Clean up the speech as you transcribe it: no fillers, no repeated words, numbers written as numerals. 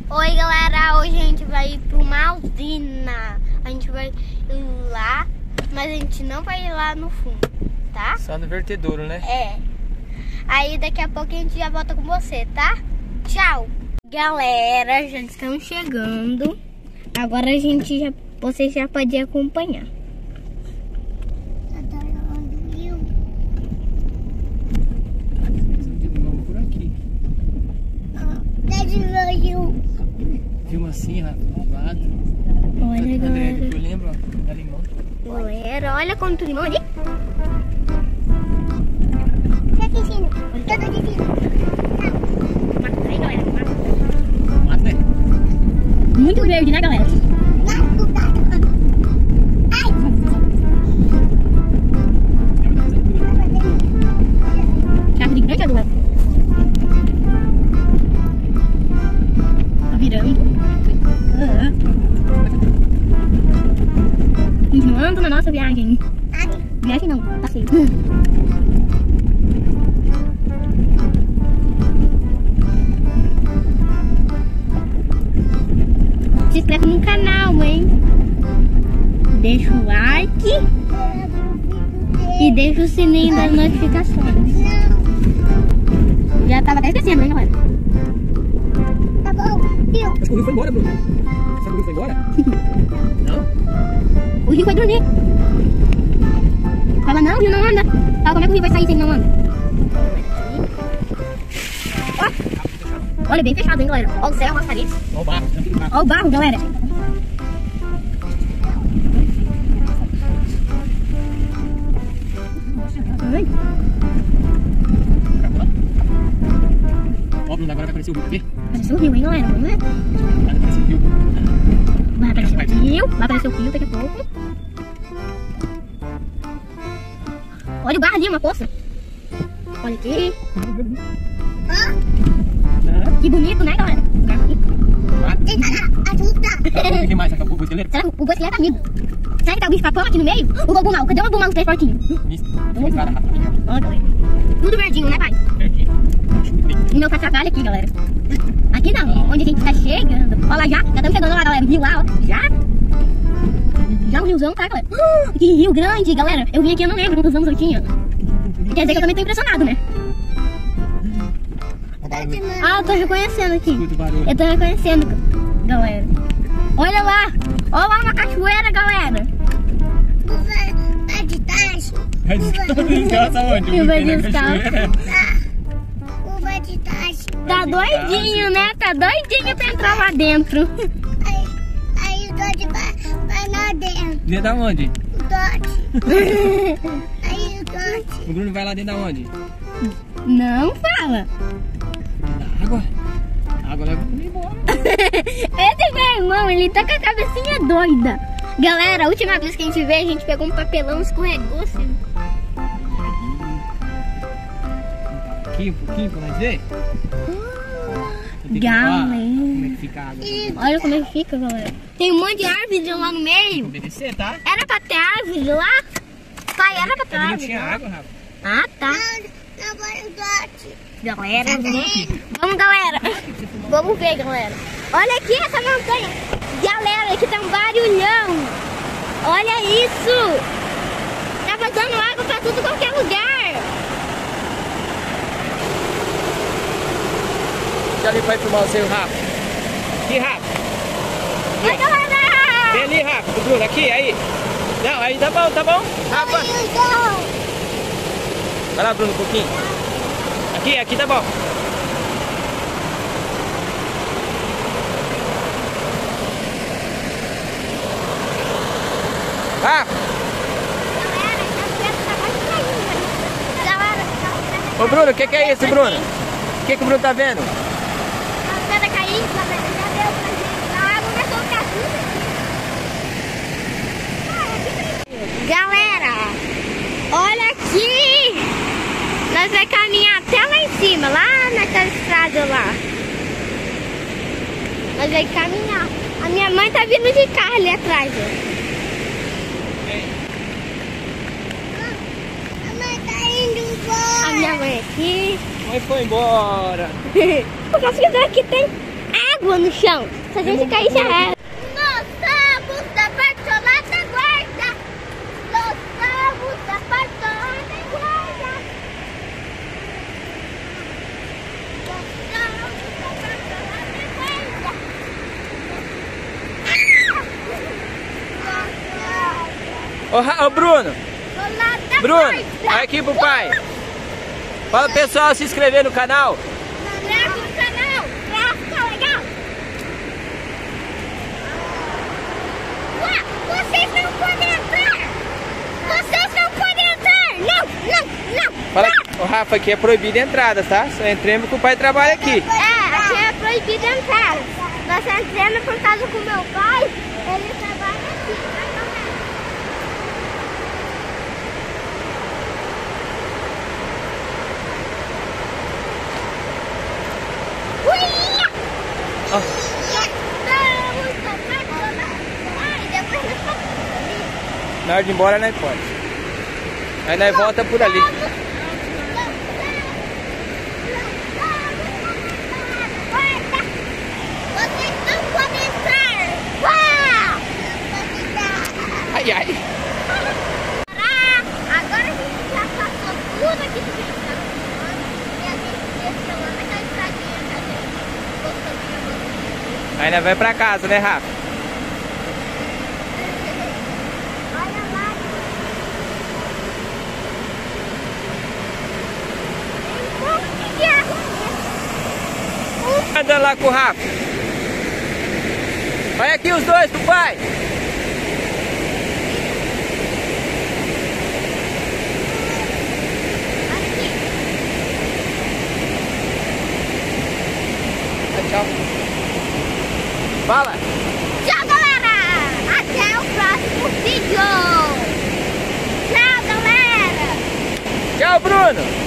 Oi galera, hoje a gente vai ir para uma usina. A gente vai ir lá, mas a gente não vai ir lá no fundo, tá? Só no vertedouro, né? É. Aí daqui a pouco a gente já volta com você, tá? Tchau! Galera, já estamos chegando. Agora vocês já podem acompanhar. Por aqui. Filma assim, lá do lado. Olha, galera. Eu lembro, ó, da limão. Galera, olha quanto limão ali. Muito verde, né, galera? Chave de grande agora. Tá virando. Continuando na nossa viagem. Viagem não, passeio. Se inscreve no canal, hein? Deixa o like e deixa o sininho das notificações. Já tava até esquecendo, hein, galera? Tá bom, viu? Acho que o Rio foi embora, Bruno. Será que o Rio foi embora? Não? O Rio foi dormir. Fala, não, o Rio não anda. Fala, como é que o Rio vai sair se ele não anda? Ó, olha, bem fechado, hein, galera? Ó o céu, ó as paredes. Ó o barro. Ó o barro, galera. Ai. Ó, Bruno, agora vai aparecer o rio aqui. Apareceu o rio, hein, galera? Vamos ver. Vai aparecer o rio. Vai aparecer o rio. Vai aparecer o rio daqui a pouco. Olha o barro ali, uma poça. Olha aqui. Que bonito, né, galera? Lugar bonito. O que mais? Acabou o boi-esqueleto? Será que o boi-esqueleto tá amigo? Será que tá o bicho papão aqui no meio? O lobo mau. Cadê o lobo mau dos 3 porquinhos? Isso. Entrada rápida. Olha, galera. Tudo verdinho, né, pai? Verdinho. E meu catrabalho aqui, galera. Aqui não, onde a gente tá chegando. Olha lá, já estamos chegando lá, galera. Rio lá, ó. Já um riozão, tá, galera? Que rio grande, galera. Eu vim aqui, eu não lembro quantos anos eu tinha. Quer dizer que eu também tô impressionado, né? Ah, eu tô reconhecendo aqui. Eu tô reconhecendo, galera. Olha lá. Olha lá uma cachoeira, galera. Vai descansar onde? E vai descansar. Tá doidinho, né? Tá doidinho pra entrar lá dentro. Aí o Dodge vai lá dentro. Dentro da onde? O Dodge. Aí o Dodge. O Bruno vai lá dentro da onde? Não fala. Da água. A água leva ele embora. Esse meu irmão, ele tá com a cabecinha doida. Galera, a última vez que a gente veio, a gente pegou um papelão, escorregou assim. Aqui, um pouquinho pra nós ver. Galera. Como é que fica a água? Olha como é que fica, galera. Tem um monte de árvore lá no meio. Obedecer, tá? Era pra ter árvore lá? Pai, era pra ter Não árvore tinha lá? água, rapaz. Ah, tá. Não vai o Dodge. Galera, vamos, galera. Vamos ver, galera. Olha aqui essa montanha. Galera, aqui tá um barulhão. Olha isso. Tá vazando água pra tudo qualquer lugar. Já ali vai filmar o seu rápido. Aqui, rápido. Oi, galera. Vem ali, rápido, Bruno. Aqui, aí. Não, aí tá bom, tá bom. Rafa. Vai lá, Bruno, um pouquinho. Aqui tá bom. Vai. Ô, Bruno, o que é isso, Bruno? O que o Bruno tá vendo? A pedra caindo, já deu pra gente. A água começou a ficar tudo. Galera, olha aqui. Nós vamos caminhar até lá em cima, lá naquela estrada lá. Nós vamos caminhar. A minha mãe tá vindo de carro ali atrás, ó. embora. A minha mãe aqui. Mãe foi embora. Posso dizer que tem água no chão. Se a gente cair, já era. Nós somos da Bartolata Guarda. Nós somos da Bartolata Guarda. Nós somos da Bartolata Guarda. Ô Bruno, olha aqui pro pai. Fala pro pessoal se inscrever no canal. Inscreve no canal, pra ficar legal. Ué, vocês não podem entrar. Vocês não podem entrar. Não. Fala, ô Rafa, aqui é proibida a entrada, tá? Só entremos que o pai trabalha aqui. Aqui é proibido entrar. Nós entramos por causa do meu pai. Ele trabalha aqui. Ó. Na hora de ir embora, nós pode. Aí nós volta por ali. Vocês não podem entrar. Ai, ai. Agora a gente já passou tudo aqui do Rio e a gente desceu lá naquela estradinha que a gente gostou de. Aí nós vai pra casa, né, Rafa? Olha lá. Andando lá com o Rafa. Olha aqui os dois pro pai. Tchau. Fala. Tchau, galera. Até o próximo vídeo. Tchau, galera. Tchau, Bruno.